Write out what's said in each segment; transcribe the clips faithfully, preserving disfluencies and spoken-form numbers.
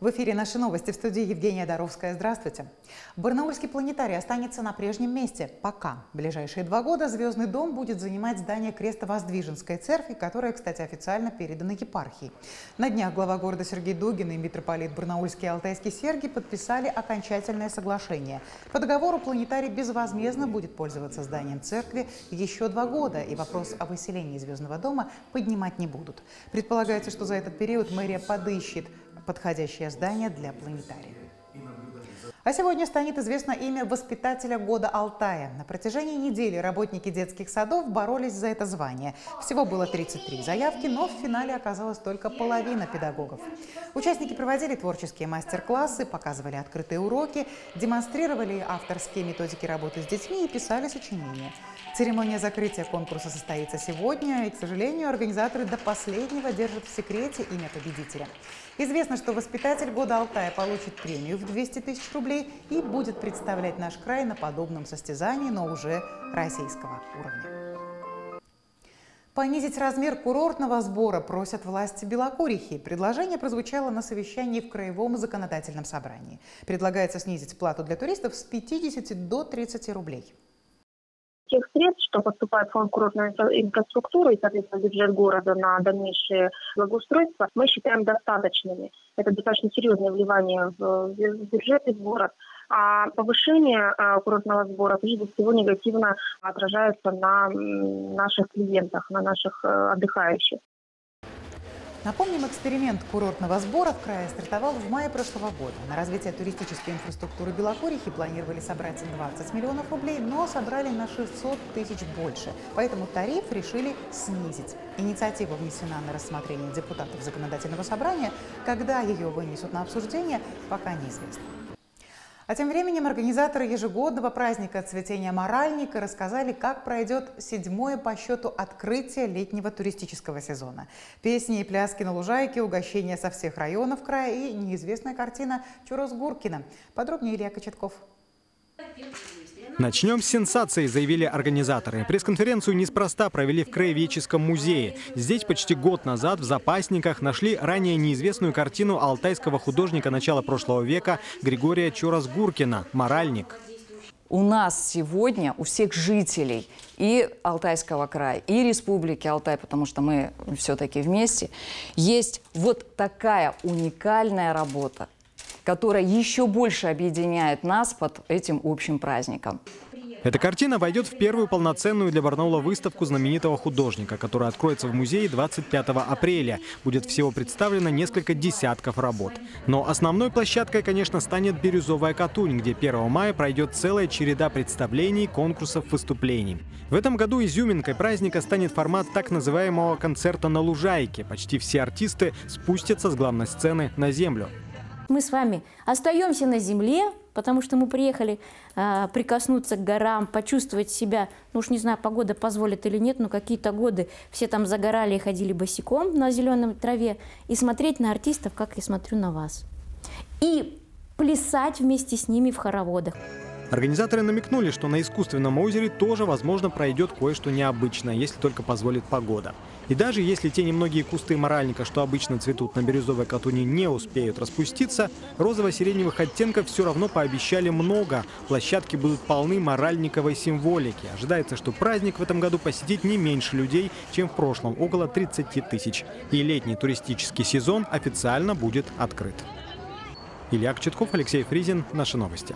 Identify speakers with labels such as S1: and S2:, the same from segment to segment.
S1: В эфире «Наши новости», в студии Евгения Доровская. Здравствуйте. Барнаульский планетарий останется на прежнем месте пока. В ближайшие два года Звездный дом будет занимать здание Крестовоздвиженской церкви, которая, кстати, официально передана епархии. На днях глава города Сергей Дугин и митрополит Барнаульский и Алтайский Сергий подписали окончательное соглашение. По договору планетарий безвозмездно будет пользоваться зданием церкви еще два года, и вопрос о выселении Звездного дома поднимать не будут. Предполагается, что за этот период мэрия подыщет подходящее здание для планетария. А сегодня станет известно имя воспитателя года Алтая. На протяжении недели работники детских садов боролись за это звание. Всего было тридцать три заявки, но в финале оказалась только половина педагогов. Участники проводили творческие мастер-классы, показывали открытые уроки, демонстрировали авторские методики работы с детьми и писали сочинения. Церемония закрытия конкурса состоится сегодня, и, к сожалению, организаторы до последнего держат в секрете имя победителя. Известно, что воспитатель года Алтая получит премию в двести тысяч рублей и будет представлять наш край на подобном состязании, но уже российского уровня. Понизить размер курортного сбора просят власти Белокурихи. Предложение прозвучало на совещании в Краевом законодательном собрании. Предлагается снизить плату для туристов с пятидесяти до тридцати рублей.
S2: Тех средств, что поступает в фонд курортной инфраструктуры и, соответственно, бюджет города на дальнейшее благоустройство, мы считаем достаточными. Это достаточно серьезное вливание в бюджет и в город. А повышение курортного сбора, прежде всего, негативно отражается на наших клиентах, на наших отдыхающих.
S1: Напомним, эксперимент курортного сбора в крае стартовал в мае прошлого года. На развитие туристической инфраструктуры Белокурихи планировали собрать двадцать миллионов рублей, но собрали на шестьсот тысяч больше. Поэтому тариф решили снизить. Инициатива внесена на рассмотрение депутатов законодательного собрания. Когда ее вынесут на обсуждение, пока неизвестно. А тем временем организаторы ежегодного праздника цветения Моральника рассказали, как пройдет седьмое по счету открытие летнего туристического сезона. Песни и пляски на лужайке, угощения со всех районов края и неизвестная картина Чурос Гуркина. Подробнее Илья Кочетков.
S3: Начнем с сенсации, заявили организаторы. Пресс-конференцию неспроста провели в Краеведческом музее. Здесь почти год назад в запасниках нашли ранее неизвестную картину алтайского художника начала прошлого века Григория Чурос Гуркина «Моральник».
S4: У нас сегодня, у всех жителей и Алтайского края, и Республики Алтай, потому что мы все-таки вместе, есть вот такая уникальная работа, которая еще больше объединяет нас под этим общим праздником.
S3: Эта картина войдет в первую полноценную для Барнаула выставку знаменитого художника, которая откроется в музее двадцать пятого апреля. Будет всего представлено несколько десятков работ. Но основной площадкой, конечно, станет Бирюзовая Катунь, где первого мая пройдет целая череда представлений, конкурсов, выступлений. В этом году изюминкой праздника станет формат так называемого концерта на лужайке. Почти все артисты спустятся с главной сцены на землю.
S5: Мы с вами остаемся на земле, потому что мы приехали э, прикоснуться к горам, почувствовать себя, ну уж не знаю, погода позволит или нет, но какие-то годы все там загорали и ходили босиком на зеленой траве, и смотреть на артистов, как я смотрю на вас. И плясать вместе с ними в хороводах.
S3: Организаторы намекнули, что на искусственном озере тоже, возможно, пройдет кое-что необычное, если только позволит погода. И даже если те немногие кусты моральника, что обычно цветут на Бирюзовой Катуни, не успеют распуститься, розово-сиреневых оттенков все равно пообещали много. Площадки будут полны моральниковой символики. Ожидается, что праздник в этом году посетит не меньше людей, чем в прошлом, около тридцати тысяч. И летний туристический сезон официально будет открыт. Илья Кочетков, Алексей Фризин. Наши новости.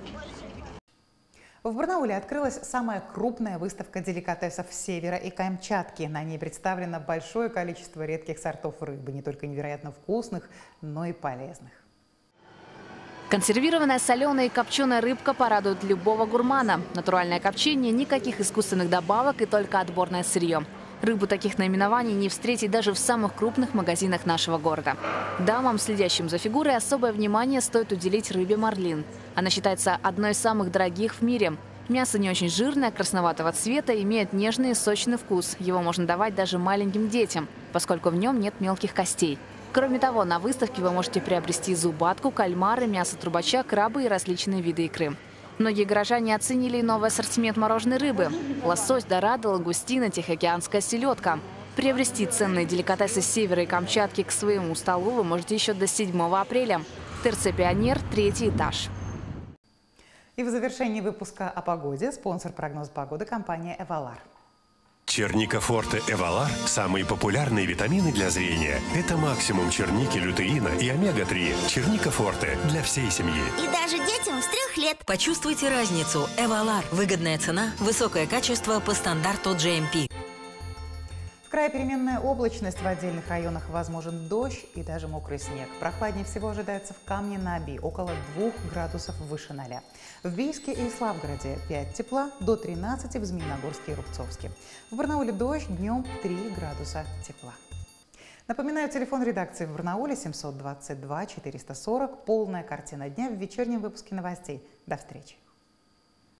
S1: В Барнауле открылась самая крупная выставка деликатесов Севера и Камчатки. На ней представлено большое количество редких сортов рыбы, не только невероятно вкусных, но и полезных.
S6: Консервированная соленая и копченая рыбка порадует любого гурмана. Натуральное копчение, никаких искусственных добавок и только отборное сырье. Рыбу таких наименований не встретить даже в самых крупных магазинах нашего города. Дамам, следящим за фигурой, особое внимание стоит уделить рыбе марлин. Она считается одной из самых дорогих в мире. Мясо не очень жирное, красноватого цвета, имеет нежный и сочный вкус. Его можно давать даже маленьким детям, поскольку в нем нет мелких костей. Кроме того, на выставке вы можете приобрести зубатку, кальмары, мясо трубача, крабы и различные виды икры. Многие горожане оценили новый ассортимент мороженой рыбы. Лосось, дорадо, лагустина, тихоокеанская селедка. Приобрести ценные деликатесы с Севера и Камчатки к своему столу вы можете еще до седьмого апреля. ТРЦ «Пионер», третий этаж.
S1: И в завершении выпуска о погоде спонсор прогноза погоды – компания «Эвалар».
S7: Черника Форте Эвалар – самые популярные витамины для зрения. Это максимум черники, лютеина и омега три. Черника Форте для всей семьи.
S8: И даже детям с трех лет.
S9: Почувствуйте разницу. Эвалар. Выгодная цена, высокое качество по стандарту джей эм пи.
S1: В крае переменная облачность, в отдельных районах возможен дождь и даже мокрый снег. Прохладнее всего ожидается в Камне-на-Оби, около двух градусов выше ноля. В Бийске и Славгороде пять тепла, до тринадцати в Змеиногорске и Рубцовске. В Барнауле дождь, днем три градуса тепла. Напоминаю, телефон редакции в Барнауле семьсот двадцать два четыреста сорок. Полная картина дня в вечернем выпуске новостей. До встречи.